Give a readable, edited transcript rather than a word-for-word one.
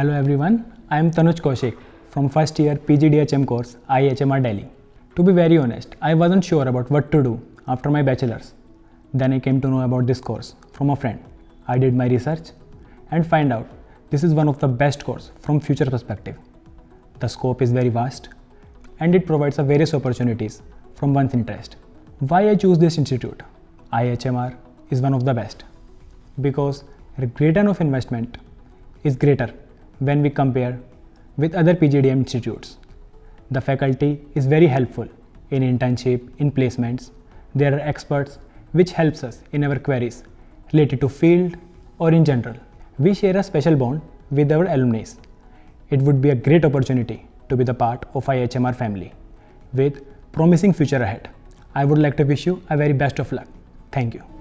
Hello everyone, I am Tanuj Kaushik from first year PGDHM course IHMR Delhi. To be very honest, I wasn't sure about what to do after my bachelor's. Then I came to know about this course from a friend. I did my research and find out this is one of the best course from future perspective. The scope is very vast and it provides a various opportunities from one's interest. Why I choose this institute? IHMR is one of the best because return of investment is greater when we compare with other PGDM institutes. The faculty is very helpful in internship, in placements. There are experts which helps us in our queries related to field or in general. We share a special bond with our alumni. It would be a great opportunity to be the part of IHMR family with promising future ahead. I would like to wish you a very best of luck. Thank you.